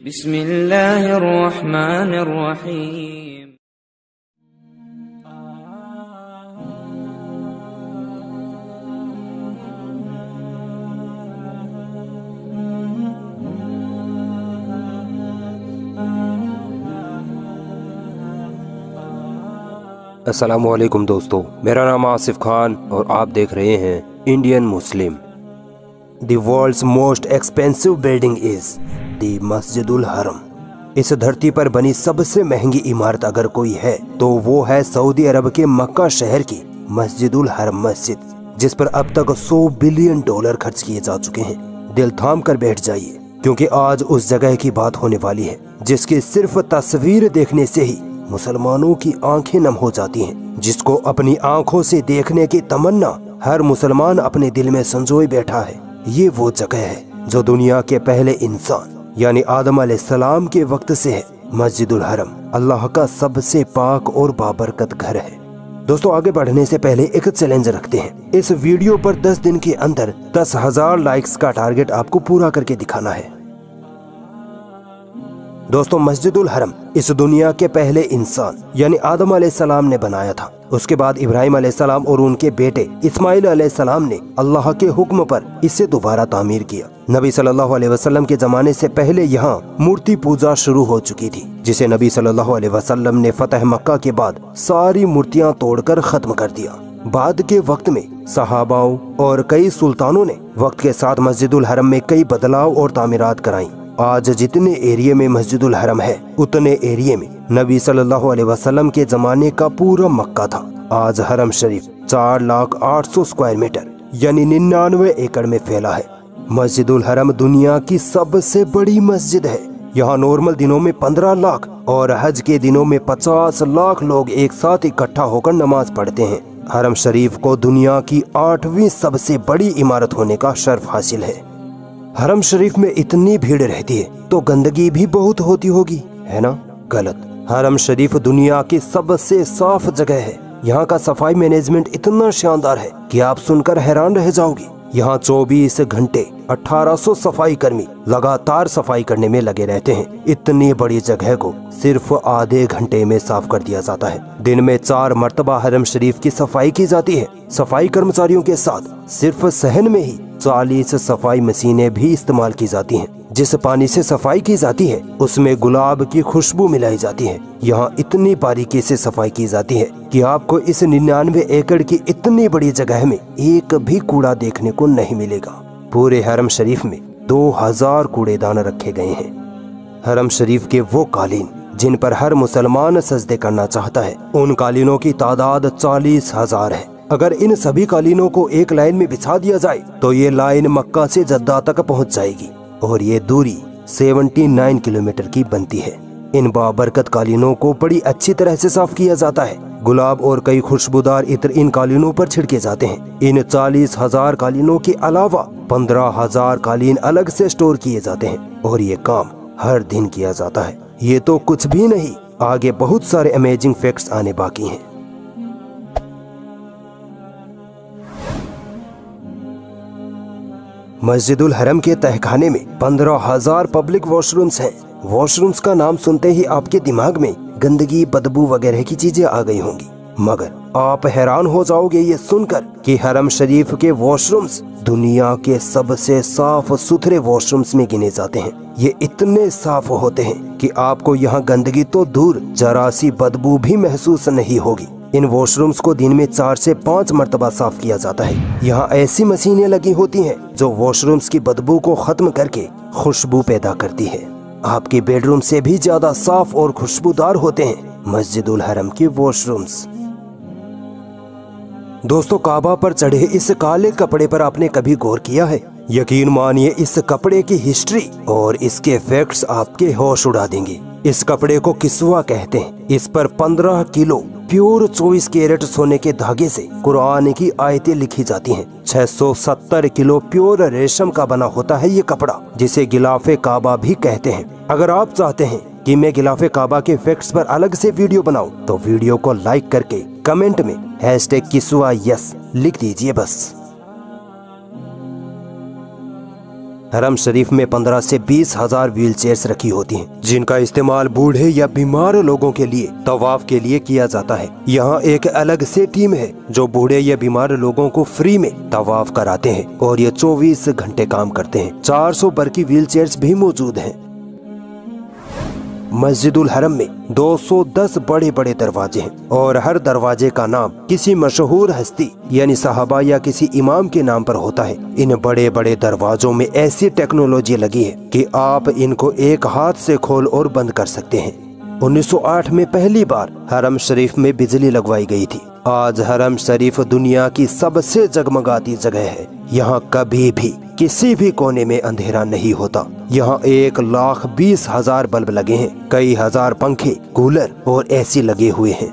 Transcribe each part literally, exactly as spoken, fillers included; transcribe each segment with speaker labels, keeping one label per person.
Speaker 1: बिस्मिल्लाहिर्रहमानिर्रहीम।
Speaker 2: अस्सलामुअलैकुम दोस्तों, मेरा नाम आसिफ खान और आप देख रहे हैं Indian Muslim. The world's most expensive building is the Masjid al Haram. इस धरती पर बनी सबसे महंगी इमारत अगर कोई है तो वो है सऊदी अरब के मक्का शहर की मस्जिदुल हरम मस्जिद, जिस पर अब तक सौ बिलियन डॉलर खर्च किए जा चुके हैं। दिल थाम कर बैठ जाइए, क्योंकि आज उस जगह की बात होने वाली है जिसकी सिर्फ तस्वीर देखने से ही मुसलमानों की आंखें नम हो जाती हैं, जिसको अपनी आंखों से देखने की तमन्ना हर मुसलमान अपने दिल में संजोए बैठा है। ये वो जगह है जो दुनिया के पहले इंसान यानी आदम अलैहिस्सलाम के वक्त से है। मस्जिदुल हरम अल्लाह का सबसे पाक और बाबरकत घर है। दोस्तों, आगे बढ़ने से पहले एक चैलेंज रखते हैं। इस वीडियो पर दस दिन के अंदर दस हजार लाइक्स का टारगेट आपको पूरा करके दिखाना है। दोस्तों, मस्जिदुल हरम इस दुनिया के पहले इंसान यानी आदम अलैहिस्सलाम ने बनाया था। उसके बाद इब्राहिम अलैहिस्सलाम और उनके बेटे इस्माइल अलैहिस्सलाम ने अल्लाह के हुक्म पर इसे दोबारा तामीर किया। नबी सल्लल्लाहु अलैहि वसल्लम के जमाने से पहले यहाँ मूर्ति पूजा शुरू हो चुकी थी, जिसे नबी सल्लल्लाहु अलैहि वसल्लम ने फतह मक्का के बाद सारी मूर्तियाँ तोड़कर खत्म कर दिया। बाद के वक्त में सहाबाओं और कई सुल्तानों ने वक्त के साथ मस्जिदुल हरम में कई बदलाव और तामीरात कराई। आज जितने एरिया में मस्जिदुल हरम है उतने एरिया में नबी सल्लल्लाहु अलैहि वसल्लम के जमाने का पूरा मक्का था। आज हरम शरीफ चार लाख आठ सौ स्क्वायर मीटर यानी निन्यानवे एकड़ में फैला है। मस्जिदुल हरम दुनिया की सबसे बड़ी मस्जिद है। यहाँ नॉर्मल दिनों में पंद्रह लाख और हज के दिनों में पचास लाख लोग एक साथ इकट्ठा होकर नमाज पढ़ते हैं। हरम शरीफ को दुनिया की आठवीं सबसे बड़ी इमारत होने का शर्फ हासिल है। हरम शरीफ में इतनी भीड़ रहती है तो गंदगी भी बहुत होती होगी, है ना? गलत। हरम शरीफ दुनिया की सबसे साफ जगह है। यहाँ का सफाई मैनेजमेंट इतना शानदार है कि आप सुनकर हैरान रह जाओगे। यहाँ चौबीस घंटे अठारह सौ सफाई कर्मी लगातार सफाई करने में लगे रहते हैं। इतनी बड़ी जगह को सिर्फ आधे घंटे में साफ कर दिया जाता है। दिन में चार मर्तबा हरम शरीफ की सफाई की जाती है। सफाई कर्मचारियों के साथ सिर्फ सहन में ही चालीस सफाई मशीनें भी इस्तेमाल की जाती हैं। जिस पानी से सफाई की जाती है उसमें गुलाब की खुशबू मिलाई जाती है। यहाँ इतनी बारीकी से सफाई की जाती है कि आपको इस निन्यानवे एकड़ की इतनी बड़ी जगह में एक भी कूड़ा देखने को नहीं मिलेगा। पूरे हरम शरीफ में दो हजार कूड़ेदान रखे गए हैं। हरम शरीफ के वो कालीन जिन पर हर मुसलमान सजदे करना चाहता है, उन कालीनों की तादाद चालीस हजार है। अगर इन सभी कालीनों को एक लाइन में बिछा दिया जाए तो ये लाइन मक्का से जद्दा तक पहुंच जाएगी और ये दूरी उन्यासी किलोमीटर की बनती है। इन बाबरकत कालीनों को बड़ी अच्छी तरह से साफ किया जाता है। गुलाब और कई खुशबूदार इत्र इन कालीनों पर छिड़के जाते हैं। इन चालीस हजार कालीनों के अलावा पंद्रह हजार कालीन अलग से स्टोर किए जाते हैं और ये काम हर दिन किया जाता है। ये तो कुछ भी नहीं, आगे बहुत सारे अमेजिंग फैक्ट्स आने बाकी हैं। मस्जिदुल हरम के तहखाने में पंद्रह हजार पब्लिक वॉशरूम्स हैं। वॉशरूम्स का नाम सुनते ही आपके दिमाग में गंदगी, बदबू वगैरह की चीजें आ गई होंगी, मगर आप हैरान हो जाओगे ये सुनकर कि हरम शरीफ के वॉशरूम्स दुनिया के सबसे साफ सुथरे वॉशरूम्स में गिने जाते हैं। ये इतने साफ होते हैं कि आपको यहाँ गंदगी तो दूर जरा सी बदबू भी महसूस नहीं होगी। इन वॉशरूम्स को दिन में चार से पाँच मरतबा साफ किया जाता है। यहाँ ऐसी मशीनें लगी होती हैं जो वॉशरूम्स की बदबू को खत्म करके खुशबू पैदा करती है। आपके बेडरूम से भी ज्यादा साफ और खुशबूदार होते हैं मस्जिदुल हरम के वॉशरूम्स। दोस्तों, काबा पर चढ़े इस काले कपड़े पर आपने कभी गौर किया है? यकीन मानिए इस कपड़े की हिस्ट्री और इसके फैक्ट्स आपके होश उड़ा देंगे। इस कपड़े को किस्वा कहते हैं। इस पर पंद्रह किलो प्योर चौबीस कैरेट सोने के धागे से कुरान की आयतें लिखी जाती हैं। छह सौ सत्तर किलो प्योर रेशम का बना होता है ये कपड़ा, जिसे गिलाफे काबा भी कहते हैं। अगर आप चाहते हैं कि मैं गिलाफे काबा के फैक्ट्स पर अलग से वीडियो बनाऊं, तो वीडियो को लाइक करके कमेंट में हैशटैग किस्वा यस लिख दीजिए बस। हरम शरीफ में पंद्रह से बीस हजार व्हील चेयर्स रखी होती हैं, जिनका इस्तेमाल बूढ़े या बीमार लोगों के लिए तवाफ के लिए किया जाता है। यहाँ एक अलग से टीम है जो बूढ़े या बीमार लोगों को फ्री में तवाफ कराते हैं और ये चौबीस घंटे काम करते हैं। चार सौ बर की व्हील चेयर्स भी मौजूद हैं। मस्जिदुल हरम में दो सौ दस बड़े बड़े दरवाजे हैं और हर दरवाजे का नाम किसी मशहूर हस्ती यानी सहाबा या किसी इमाम के नाम पर होता है। इन बड़े बड़े दरवाजों में ऐसी टेक्नोलॉजी लगी है कि आप इनको एक हाथ से खोल और बंद कर सकते हैं। उन्नीस सौ आठ में पहली बार हरम शरीफ में बिजली लगवाई गई थी। आज हरम शरीफ दुनिया की सबसे जगमगाती जगह है। यहाँ कभी भी किसी भी कोने में अंधेरा नहीं होता। यहाँ एक लाख बीस हजार बल्ब लगे हैं, कई हजार पंखे, कूलर और एसी लगे हुए हैं।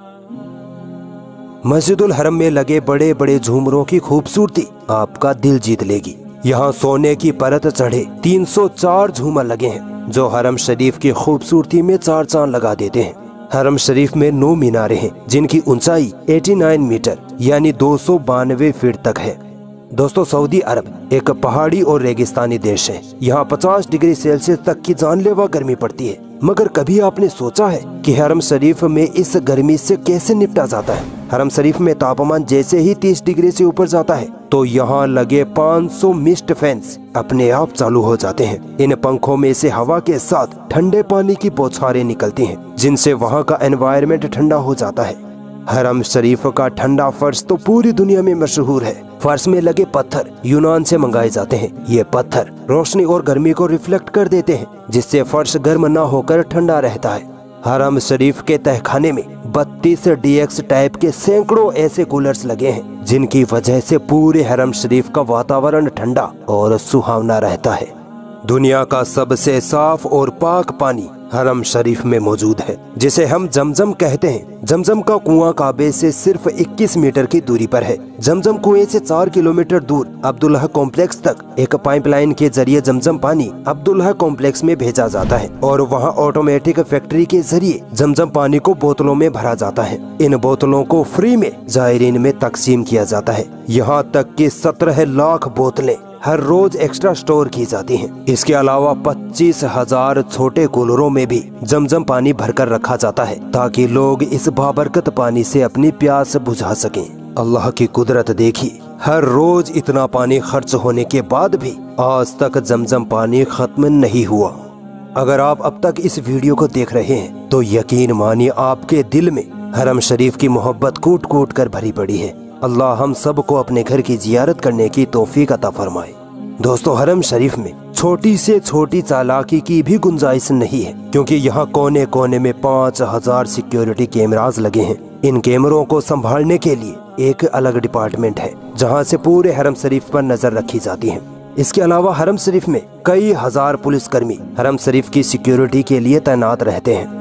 Speaker 2: मस्जिदुल हरम में लगे बड़े बड़े झूमरों की खूबसूरती आपका दिल जीत लेगी। यहाँ सोने की परत चढ़े तीन सौ चार झूमर लगे हैं जो हरम शरीफ की खूबसूरती में चार चांद लगा देते हैं। हरम शरीफ में नौ मीनारे हैं जिनकी ऊंचाई नवासी मीटर यानी दो सौ बानवे फीट तक है। दोस्तों, सऊदी अरब एक पहाड़ी और रेगिस्तानी देश है। यहाँ पचास डिग्री सेल्सियस तक की जानलेवा गर्मी पड़ती है। मगर कभी आपने सोचा है कि हरम शरीफ में इस गर्मी से कैसे निपटा जाता है? हरम शरीफ में तापमान जैसे ही तीस डिग्री से ऊपर जाता है तो यहाँ लगे पाँच सौ मिस्ट फैंस अपने आप चालू हो जाते हैं। इन पंखों में से हवा के साथ ठंडे पानी की बौछारें निकलती हैं, जिनसे वहाँ का एनवायरनमेंट ठंडा हो जाता है। हरम शरीफ का ठंडा फर्श तो पूरी दुनिया में मशहूर है। फर्श में लगे पत्थर यूनान से मंगाए जाते हैं। ये पत्थर रोशनी और गर्मी को रिफ्लेक्ट कर देते हैं, जिससे फर्श गर्म न होकर ठंडा रहता है। हरम शरीफ के तहखाने में बत्तीस डी एक्स टाइप के सैकड़ों ऐसे कूलर्स लगे हैं, जिनकी वजह से पूरे हरम शरीफ का वातावरण ठंडा और सुहावना रहता है। दुनिया का सबसे साफ और पाक पानी हरम शरीफ में मौजूद है, जिसे हम जमजम कहते हैं। जमजम का कुआं काबे से सिर्फ इक्कीस मीटर की दूरी पर है। जमजम कुएं से चार किलोमीटर दूर अब्दुल्लाह कॉम्प्लेक्स तक एक पाइपलाइन के जरिए जमजम पानी अब्दुल्लाह कॉम्प्लेक्स में भेजा जाता है और वहां ऑटोमेटिक फैक्ट्री के जरिए जमजम पानी को बोतलों में भरा जाता है। इन बोतलों को फ्री में जायरीन में तकसीम किया जाता है। यहाँ तक कि सत्रह लाख बोतलें हर रोज एक्स्ट्रा स्टोर की जाती हैं। इसके अलावा पच्चीस हजार छोटे कूलरों में भी जमजम पानी भरकर रखा जाता है ताकि लोग इस बाबरकत पानी से अपनी प्यास बुझा सकें। अल्लाह की कुदरत देखिए, हर रोज इतना पानी खर्च होने के बाद भी आज तक जमजम पानी खत्म नहीं हुआ। अगर आप अब तक इस वीडियो को देख रहे हैं तो यकीन मानिए आपके दिल में हरम शरीफ की मोहब्बत कूट कूट कर भरी पड़ी है। अल्लाह हम सब को अपने घर की जियारत करने की तौफीक अता फरमाए। दोस्तों, हरम शरीफ में छोटी से छोटी चालाकी की भी गुंजाइश नहीं है, क्योंकि यहाँ कोने कोने में पाँच हजार सिक्योरिटी कैमरास लगे हैं। इन कैमरों को संभालने के लिए एक अलग डिपार्टमेंट है, जहाँ से पूरे हरम शरीफ पर नजर रखी जाती है। इसके अलावा हरम शरीफ में कई हजार पुलिसकर्मी हरम शरीफ की सिक्योरिटी के लिए तैनात रहते हैं।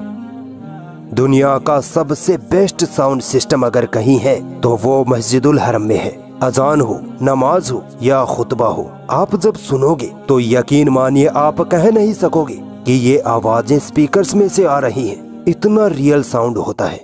Speaker 2: दुनिया का सबसे बेस्ट साउंड सिस्टम अगर कहीं है तो वो मस्जिदुल हरम में है। अजान हो, नमाज हो या खुतबा हो, आप जब सुनोगे तो यकीन मानिए आप कह नहीं सकोगे कि ये आवाजें स्पीकर्स में से आ रही हैं। इतना रियल साउंड होता है।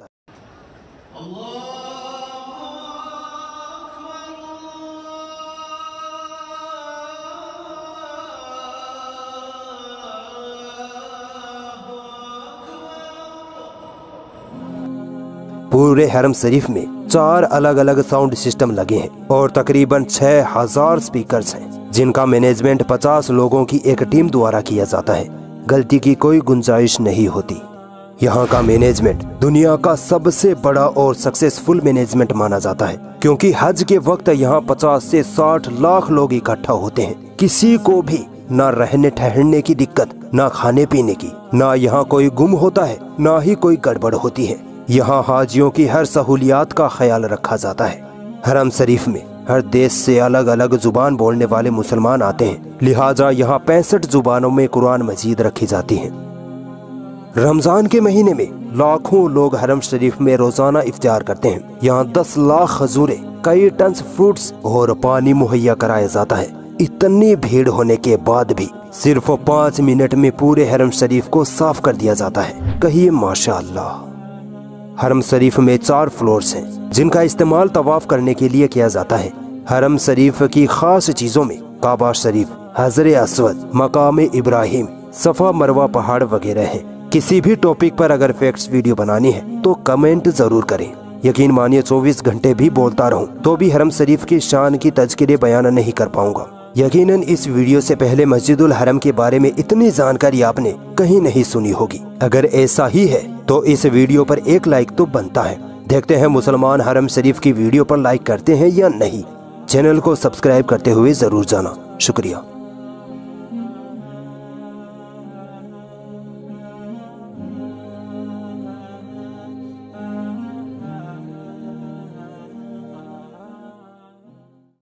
Speaker 2: पूरे हरम शरीफ में चार अलग अलग साउंड सिस्टम लगे हैं और तकरीबन छह हजार स्पीकर्स हैं, जिनका मैनेजमेंट पचास लोगों की एक टीम द्वारा किया जाता है। गलती की कोई गुंजाइश नहीं होती। यहाँ का मैनेजमेंट दुनिया का सबसे बड़ा और सक्सेसफुल मैनेजमेंट माना जाता है, क्योंकि हज के वक्त यहाँ पचास से साठ लाख लोग इकट्ठा होते हैं। किसी को भी ना रहने ठहरने की दिक्कत, ना खाने पीने की, ना यहाँ कोई गुम होता है, ना ही कोई गड़बड़ होती है। यहाँ हाजियों की हर सहूलियात का ख्याल रखा जाता है। हरम शरीफ में हर देश से अलग अलग जुबान बोलने वाले मुसलमान आते हैं, लिहाजा यहाँ पैंसठ जुबानों में कुरान मजीद रखी जाती है। रमजान के महीने में लाखों लोग हरम शरीफ में रोजाना इफ्तार करते हैं। यहाँ दस लाख खजूरें, कई टन फ्रूट्स और पानी मुहैया कराया जाता है। इतनी भीड़ होने के बाद भी सिर्फ पाँच मिनट में पूरे हरम शरीफ को साफ कर दिया जाता है। कहिए माशाअल्लाह। हरम शरीफ में चार फ्लोर्स हैं, जिनका इस्तेमाल तवाफ करने के लिए किया जाता है। हरम शरीफ की खास चीजों में काबा शरीफ, हजर अस्वद, मकाम इब्राहिम, सफा मरवा पहाड़ वगैरह हैं। किसी भी टॉपिक पर अगर फैक्ट्स वीडियो बनानी है तो कमेंट जरूर करें। यकीन मानिए चौबीस घंटे भी बोलता रहूं तो भी हरम शरीफ की शान की तज़किरे बयान नहीं कर पाऊंगा। यकीनन इस वीडियो से पहले मस्जिदुल हरम के बारे में इतनी जानकारी आपने कहीं नहीं सुनी होगी। अगर ऐसा ही है तो इस वीडियो पर एक लाइक तो बनता है। देखते हैं मुसलमान हरम शरीफ की वीडियो पर लाइक करते हैं या नहीं। चैनल को सब्सक्राइब करते हुए जरूर जाना। शुक्रिया।